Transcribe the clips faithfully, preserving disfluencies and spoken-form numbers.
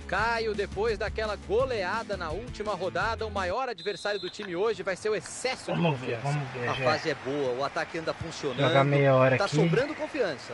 Caio, depois daquela goleada na última rodada, o maior adversário do time hoje vai ser o excesso de Vamos ver, confiança. vamos ver, A já. fase é boa, o ataque anda funcionando. Jogar meia hora tá aqui. sobrando confiança.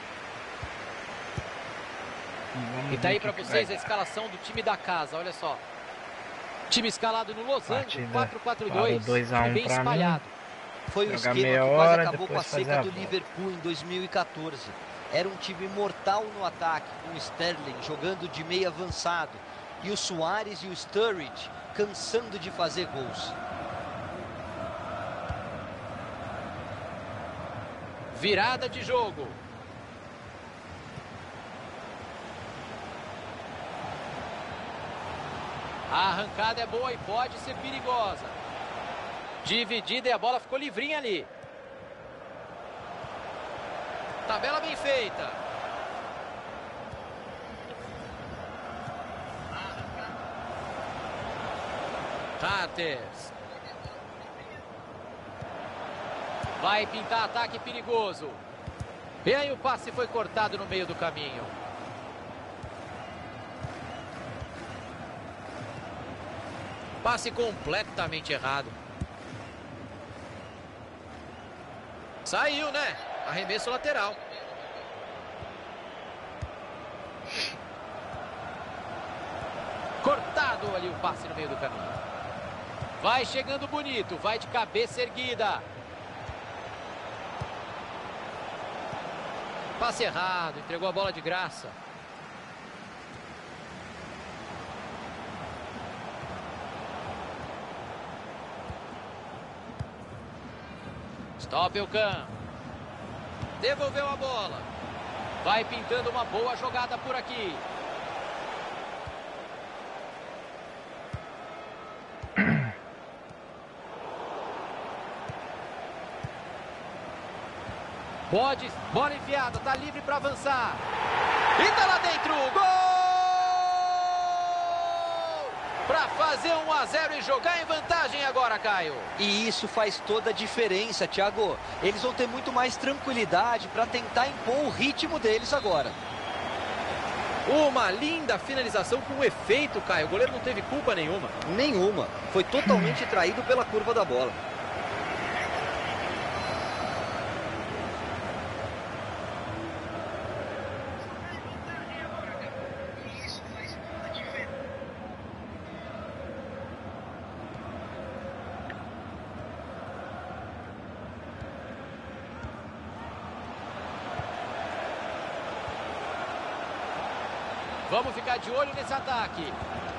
Vamos E tá ver aí o pra que que vocês a vai dar. escalação do time da casa, olha só. Time escalado no Losango, Partida quatro quatro parou dois, dois a um time bem pra mim. espalhado. Foi o Jogar esquema meia que quase hora, acabou com a depois fazer seca a do volta. Liverpool em dois mil e quatorze. Era um time mortal no ataque, com o Sterling jogando de meio avançado. E o Suárez e o Sturridge cansando de fazer gols. Virada de jogo. A arrancada é boa e pode ser perigosa. Dividida e a bola ficou livrinha ali. Tabela bem feita. Cartes. Vai pintar ataque perigoso. E aí o passe foi cortado no meio do caminho. Passe completamente errado. Saiu, né? Arremesso lateral. Cortado ali o passe no meio do caminho. Vai chegando bonito, vai de cabeça erguida. Passe errado, entregou a bola de graça. Stoppelkamp. Devolveu a bola. Vai pintando uma boa jogada por aqui. Pode, bola enfiada, tá livre para avançar. E tá lá dentro, gol! Para fazer um a zero e jogar em vantagem agora, Caio. E isso faz toda a diferença, Thiago. Eles vão ter muito mais tranquilidade para tentar impor o ritmo deles agora. Uma linda finalização com efeito, Caio. O goleiro não teve culpa nenhuma. Nenhuma. Foi totalmente traído pela curva da bola. Vamos ficar de olho nesse ataque.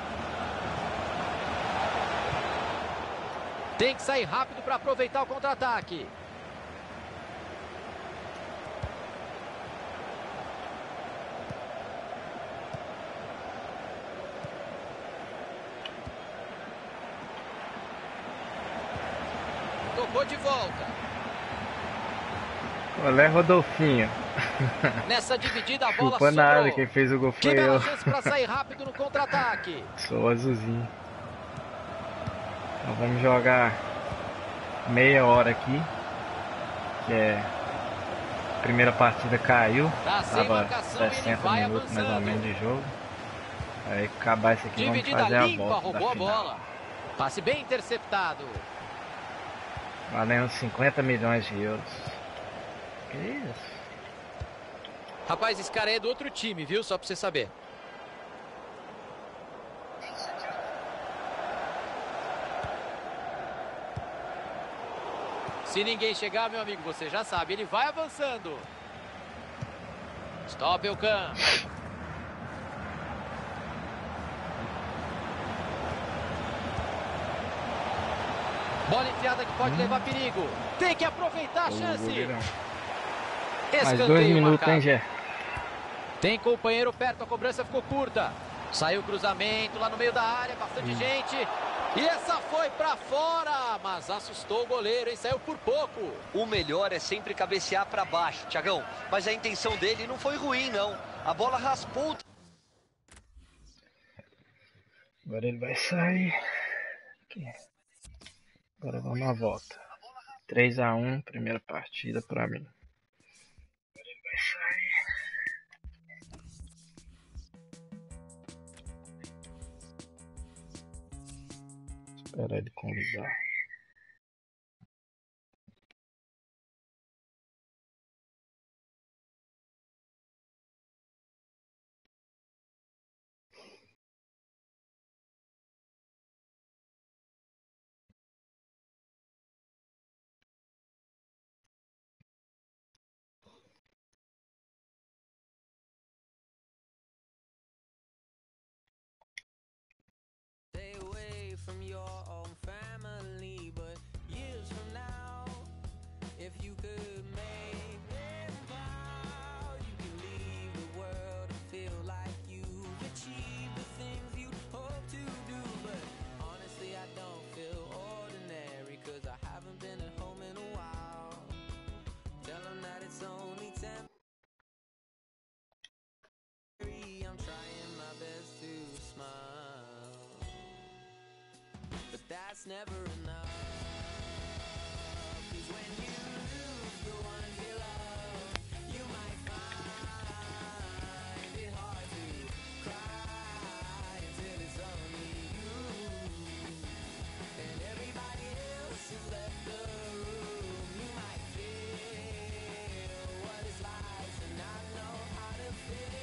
Tem que sair rápido para aproveitar o contra-ataque. Tocou de volta. Olé, Rodolfinho. Nessa dividida a bola Chupa sobrou. nada, quem fez o gol foi Que bela eu. chance para sair rápido no contra-ataque. Sou azulzinho. Então vamos jogar meia hora aqui. Que é. A primeira partida caiu. Tá sem Tava marcação, ele sessenta vai minutos mais ou avançando. menos de jogo. Aí acabar isso aqui, vamos Dividida fazer a limpa, volta roubou da a final. bola. Passe bem interceptado. Valendo cinquenta milhões de euros. Que isso? Rapaz, esse cara aí é do outro time, viu? Só pra você saber. Se ninguém chegar, meu amigo, você já sabe. Ele vai avançando. Stoppelkamp. Bola enfiada que pode Hum. levar perigo. Tem que aproveitar a Ô, chance. goleirão. Mais Escanteio dois minutos, marcado. hein, Gé? Tem companheiro perto, a cobrança ficou curta. Saiu o cruzamento lá no meio da área, bastante Hum. gente. E essa foi pra fora, mas assustou o goleiro e saiu por pouco. O melhor é sempre cabecear para baixo, Thiagão. Mas a intenção dele não foi ruim, não. A bola raspou. Agora ele vai sair. Aqui. Agora vamos à volta. três a um, primeira partida pra mim. Agora ele vai sair. Esperar ele convidar. From your own family, but years from now, if you could make them proud, you can leave the world and feel like you've achieved the things you hope to do. But honestly, I don't feel ordinary, cause I haven't been at home in a while. Tell them that it's only temporary. I'm trying my best to smile, but that's never enough. Cause when you lose the one you love, you might find it hard to cry until it's only you, and everybody else has left the room. You might feel what it's like to not know how to feel.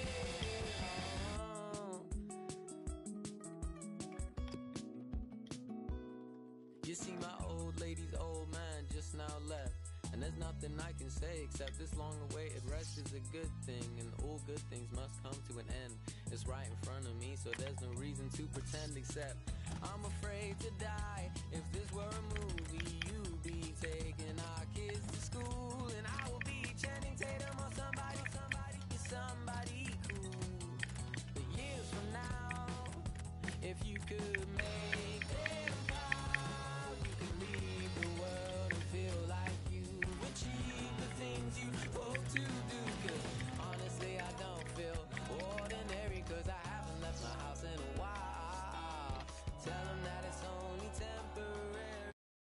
You see, my old lady's old man just now left, and there's nothing I can say except this long-awaited rest is a good thing, and all good things must come to an end. It's right in front of me, so there's no reason to pretend, except I'm afraid to die. If this were a movie, you'd be taking our kids to school, and I will be Channing Tatum or somebody, somebody, somebody cool. But years from now, if you could make them proud, you could leave the world and feel like you've achieved the things you hope to do. Cause honestly, I don't feel ordinary, cause I haven't left my house in a while. Tell them that it's only temporary.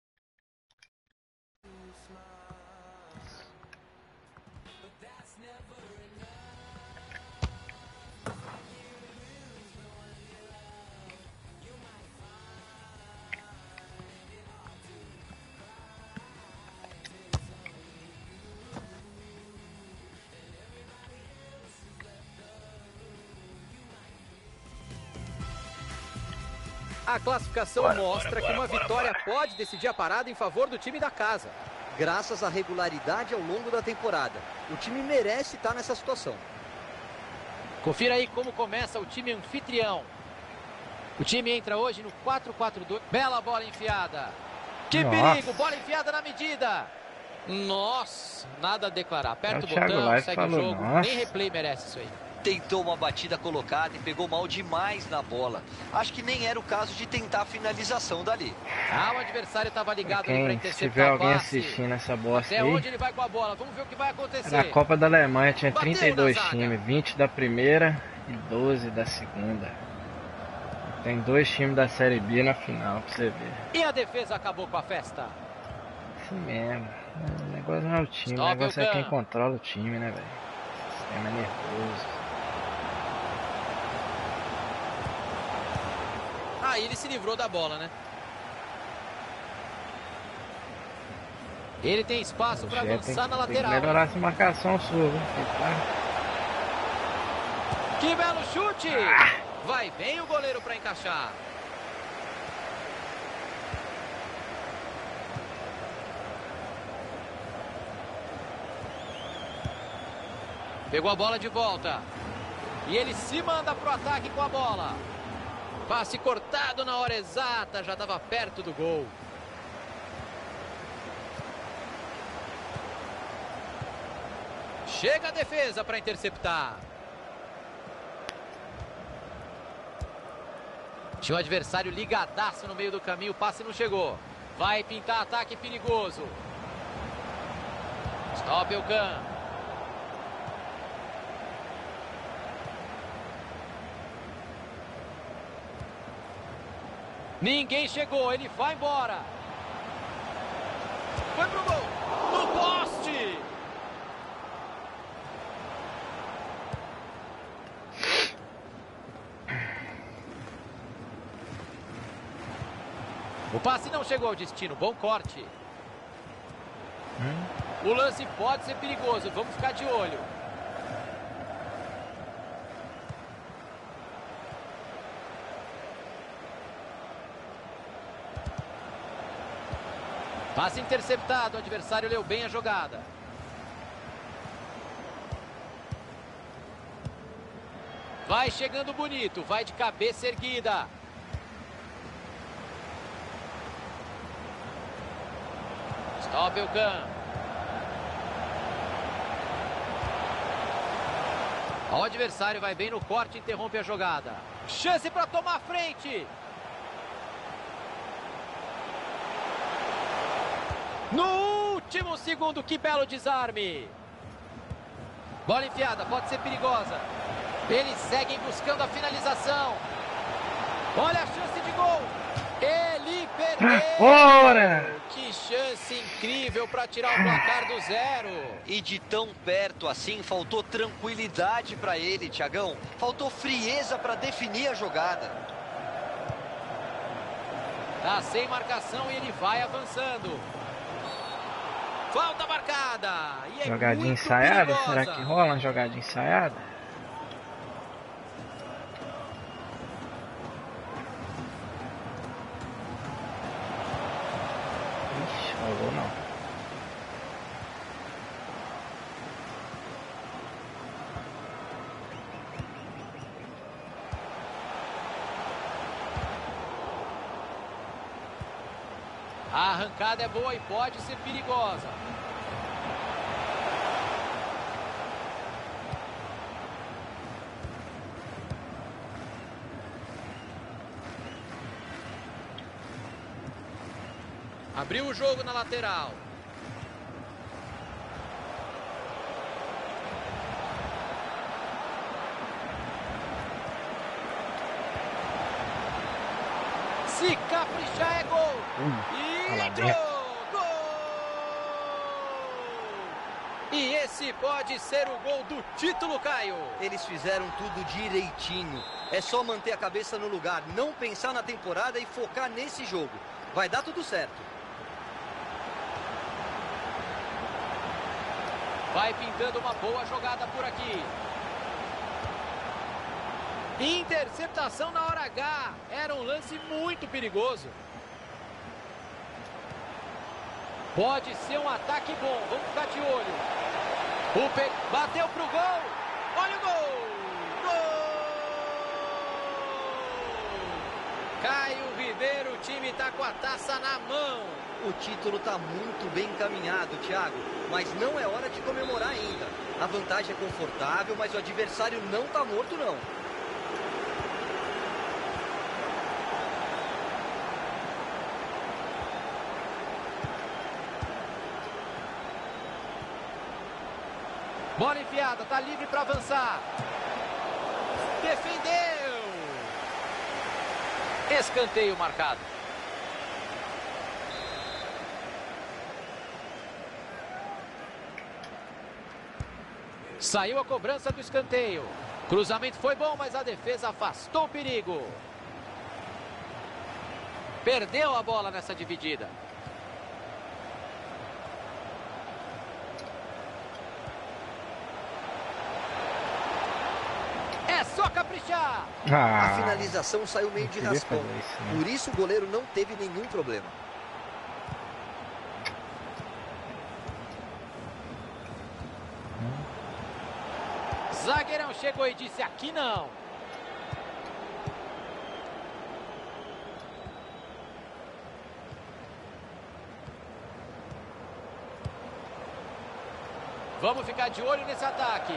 Smile, but that's never enough. When you lose the one you love, you might find it hard to cry until it's only you, and everybody else has left the room. You might. A classificação Bora, mostra bora, que uma bora, vitória bora. pode decidir a parada em favor do time da casa. Graças à regularidade ao longo da temporada, o time merece estar nessa situação. Confira aí como começa o time anfitrião. O time entra hoje no quatro quatro dois. Bela bola enfiada. Que Nossa. perigo, bola enfiada na medida. Nossa, nada a declarar. Aperta É, o o Thiago botão, Live segue falou, o jogo. nossa. Nem replay merece isso aí. Tentou uma batida colocada e pegou mal demais na bola. Acho que nem era o caso de tentar a finalização dali. Ah, o adversário estava ligado ali para Quem, se tiver interceptar o alguém passe. assistindo essa bosta Até aí, onde ele vai com a bola? Vamos ver o que vai acontecer. na Copa da Alemanha tinha Bateu trinta e dois na zaga. times, vinte da primeira e doze da segunda. Tem dois times da Série B na final, pra você ver. E a defesa acabou com a festa. Assim mesmo. O negócio não é o time, Stop o negócio é o quem can. controla o time, né, velho? O sistema é nervoso. Aí ele se livrou da bola, né? Ele tem espaço para Tem, avançar na tem que lateral. melhorar essa marcação sua, viu? Que belo chute! Vai bem o goleiro para encaixar. Pegou a bola de volta. E ele se manda pro ataque com a bola. Passe cortado na hora exata, já estava perto do gol. Chega a defesa para interceptar. Tinha um adversário ligadaço no meio do caminho, o passe não chegou. Vai pintar ataque perigoso. Stop o can. Ninguém chegou, ele vai embora. Foi pro gol. No poste. O passe não chegou ao destino, bom corte. Hum? O lance pode ser perigoso, vamos ficar de olho. Passe interceptado, o adversário leu bem a jogada. Vai chegando bonito, vai de cabeça erguida. Stop o can. O adversário vai bem no corte e interrompe a jogada. Chance para tomar a frente. No último segundo, que belo desarme. Bola enfiada, pode ser perigosa. Eles seguem buscando a finalização. Olha a chance de gol. Ele perdeu. Ora! Que chance incrível para tirar o placar do zero. E de tão perto assim, faltou tranquilidade para ele, Thiagão. Faltou frieza para definir a jogada. Tá sem marcação e ele vai avançando. Falta marcada. E é Jogadinha muito ensaiada? perigosa. Será que rola uma jogadinha ensaiada? Ixi, rolou não. A arrancada é boa e pode ser perigosa. Abriu o jogo na lateral. Se caprichar é gol. Hum, E olha lá entrou. dentro. Gol! E esse pode ser o gol do título, Caio. Eles fizeram tudo direitinho. É só manter a cabeça no lugar, não pensar na temporada e focar nesse jogo. Vai dar tudo certo. Vai pintando uma boa jogada por aqui. Interceptação na hora H. Era um lance muito perigoso. Pode ser um ataque bom. Vamos ficar de olho. O pe... Bateu pro gol. Olha o gol. Gol! Caio Ribeiro, o time tá com a taça na mão. O título está muito bem encaminhado, Thiago, mas não é hora de comemorar ainda. A vantagem é confortável, mas o adversário não está morto, não. Bola enfiada, tá livre para avançar. Defendeu. Escanteio marcado. Saiu a cobrança do escanteio. Cruzamento foi bom, mas a defesa afastou o perigo. Perdeu a bola nessa dividida. É só caprichar. Ah, A finalização saiu meio de queria raspão. fazer isso, né? Por isso o goleiro não teve nenhum problema. Zagueirão chegou e disse: aqui não. Vamos ficar de olho nesse ataque.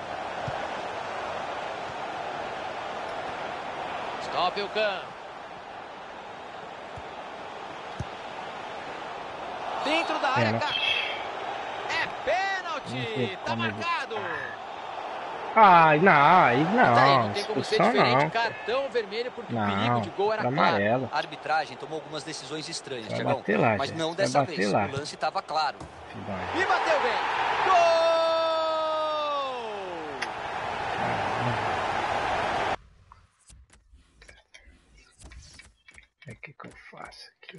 Stop o can. Dentro da área. Pênalti. É pênalti. Tá marcado. Ai, não, aí Tá aí, não. não tem como ser Expulsão diferente. não. Cartão vermelho porque o Não, perigo de gol era era claro. amarelo. A arbitragem tomou algumas decisões estranhas, Vai Thiagão, bater lá, mas gente. não Vai dessa bater vez. lá. O lance estava claro. Filho da- E bateu bem. Gol! É que que eu faço aqui?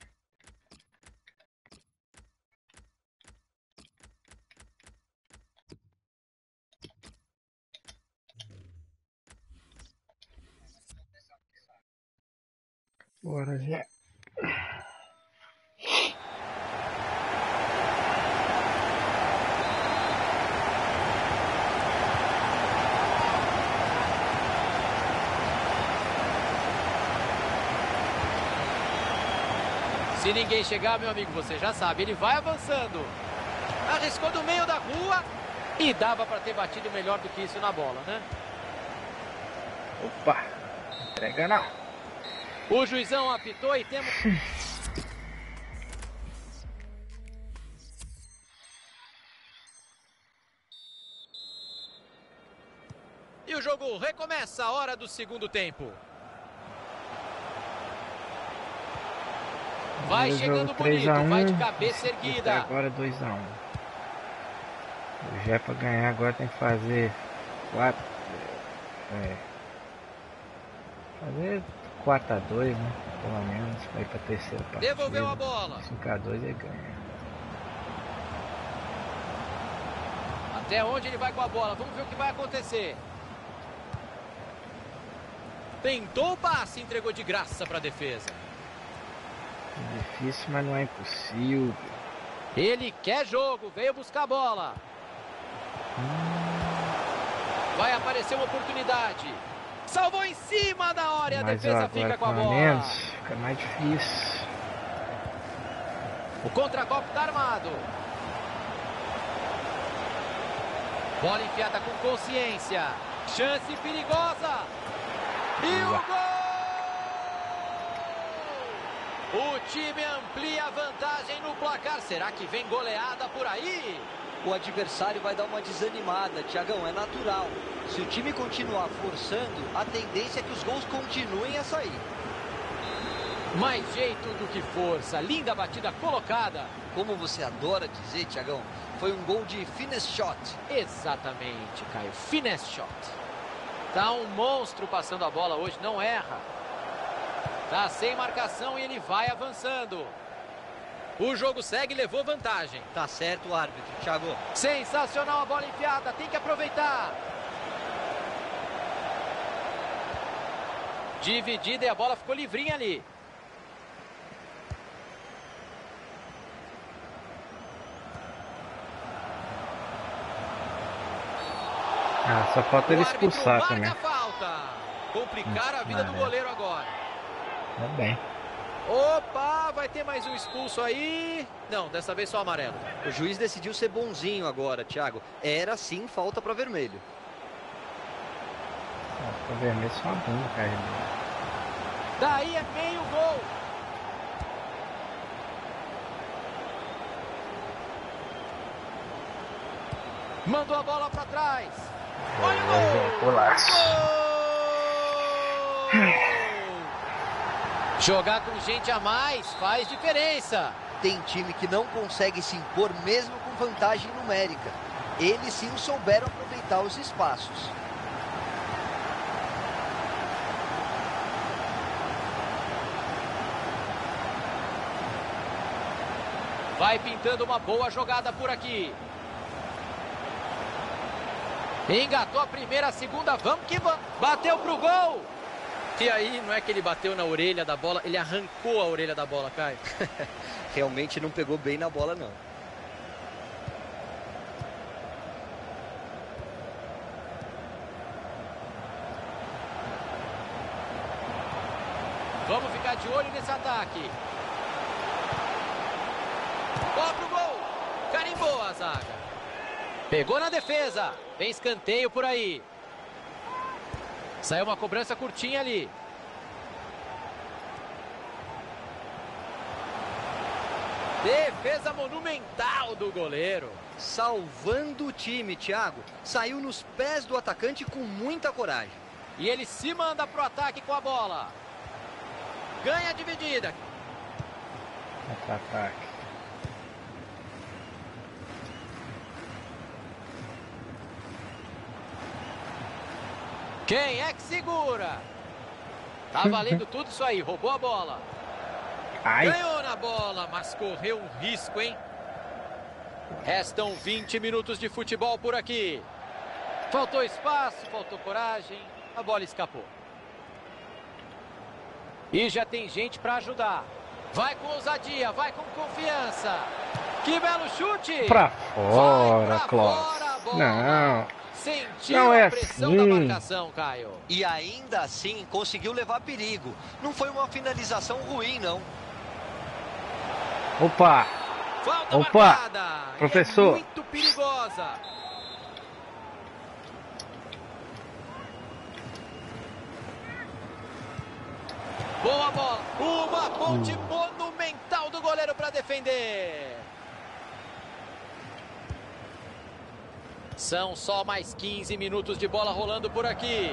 Bora já. Se ninguém chegar, meu amigo, você já sabe, ele vai avançando. Arriscou do meio da rua e dava para ter batido melhor do que isso na bola, né? Opa, entrega não. O juizão apitou e temos... E o jogo recomeça a hora do segundo tempo. Vai chegando bonito, vai de cabeça erguida. Agora dois a um. Já é pra ganhar, agora tem que fazer quatro. É, fazer quatro a dois, né? Pelo menos, pra ir pra terceira partida. Devolveu a bola. cinco a dois e ganha. Até onde ele vai com a bola? Vamos ver o que vai acontecer. Tentou o passe, entregou de graça pra defesa. Difícil, mas não é impossível. Ele quer jogo, veio buscar a bola. Hum. Vai aparecer uma oportunidade. Salvou em cima da hora e a mas defesa agora, fica com a bola. bola. Menos, fica mais difícil. O contragolpe tá armado. Bola enfiada com consciência. Chance perigosa. E o gol! O time amplia a vantagem no placar. Será que vem goleada por aí? O adversário vai dar uma desanimada, Thiagão, é natural. Se o time continuar forçando, a tendência é que os gols continuem a sair. Mais jeito do que força. Linda batida colocada. Como você adora dizer, Thiagão, foi um gol de finesse shot. Exatamente, Caio. Finesse shot. Tá um monstro passando a bola hoje, não erra. Tá sem marcação e ele vai avançando. O jogo segue e levou vantagem. Tá certo o árbitro, Thiago. Sensacional a bola enfiada, tem que aproveitar. Dividida e a bola ficou livrinha ali. Ah, só falta ele expulsar também. Falta. Complicar a vida do goleiro agora. Tá bem. Opa, vai ter mais um expulso aí. Não, dessa vez só amarelo. O juiz decidiu ser bonzinho agora, Thiago. Era sim falta para vermelho. Pra vermelho só a bunda, cara. Daí é meio gol. Mandou a bola para trás. Olha o gol. Jogar com gente a mais faz diferença. Tem time que não consegue se impor mesmo com vantagem numérica. Eles sim souberam aproveitar os espaços. Vai pintando uma boa jogada por aqui. Engatou a primeira, a segunda, vamos que vamos. Bateu pro gol. E aí, não é que ele bateu na orelha da bola, ele arrancou a orelha da bola, Caio. Realmente não pegou bem na bola, não. Vamos ficar de olho nesse ataque. Bola pro gol. Carimbou a zaga. Pegou na defesa. Vem escanteio por aí. Saiu uma cobrança curtinha ali. Defesa monumental do goleiro. Salvando o time, Thiago. Saiu nos pés do atacante com muita coragem. E ele se manda pro ataque com a bola. Ganha a dividida. Contra-ataque. Quem é que segura? Tá valendo tudo isso aí, roubou a bola. Ai. Ganhou na bola, mas correu um risco, hein? Restam vinte minutos de futebol por aqui. Faltou espaço, faltou coragem, a bola escapou. E já tem gente para ajudar. Vai com ousadia, vai com confiança. Que belo chute! Pra fora, Klaus. Não. Sentiu Não é a pressão assim. da marcação, Caio. E ainda assim conseguiu levar perigo. Não foi uma finalização ruim, não. Opa! Falta Opa! marcada. Professor. É muito perigosa. Boa bola. Uma ponte Hum. monumental do goleiro para defender. São só mais quinze minutos de bola rolando por aqui.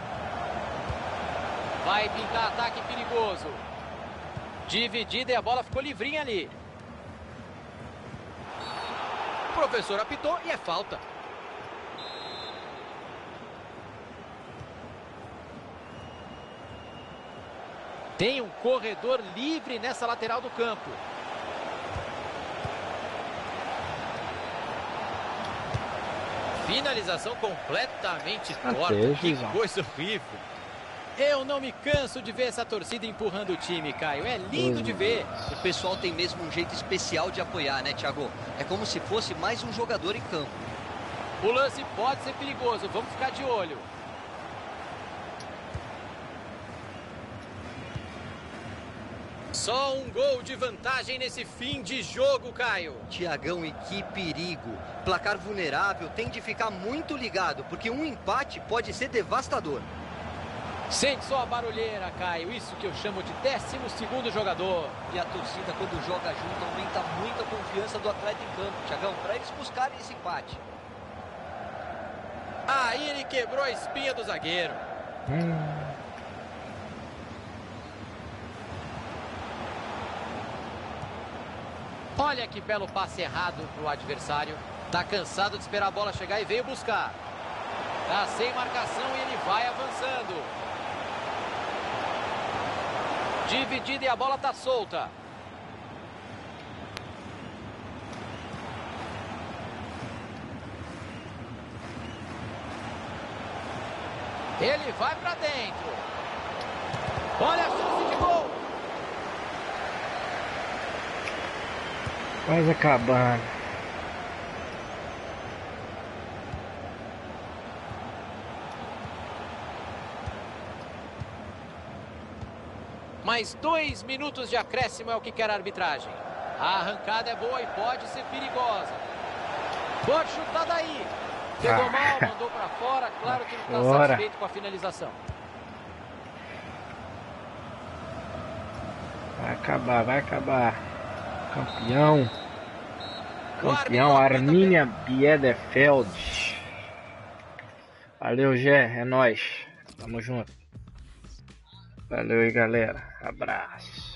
Vai pintar ataque perigoso. Dividida e a bola ficou livrinha ali. O professor apitou e é falta. Tem um corredor livre nessa lateral do campo. Finalização completamente torta. Que coisa horrível. Eu não me canso de ver essa torcida empurrando o time, Caio. É lindo de ver. O pessoal tem mesmo um jeito especial de apoiar, né, Thiago? É como se fosse mais um jogador em campo. O lance pode ser perigoso. Vamos ficar de olho. Só um gol de vantagem nesse fim de jogo, Caio. Thiagão, e que perigo. Placar vulnerável tem de ficar muito ligado, porque um empate pode ser devastador. Sente só a barulheira, Caio. Isso que eu chamo de décimo segundo jogador. E a torcida, quando joga junto, aumenta muito a confiança do atleta em campo, Thiagão, para eles buscarem esse empate. Aí ele quebrou a espinha do zagueiro. Hum. Olha que belo passe errado pro adversário. Tá cansado de esperar a bola chegar e veio buscar. Tá sem marcação e ele vai avançando. Dividida e a bola tá solta. Ele vai pra dentro. Olha a chance de gol. Quase acabando. Mais dois minutos de acréscimo é o que quer a arbitragem. A arrancada é boa e pode ser perigosa. Pode chutar daí. Pegou Ah. mal, mandou pra fora. Claro que não está Fora. satisfeito com a finalização. Vai acabar, vai acabar. Campeão. O Campeão árbitro Arminia Bielefeld. Valeu, Gé. É nóis. Tamo junto. Valeu aí, galera. Abraço.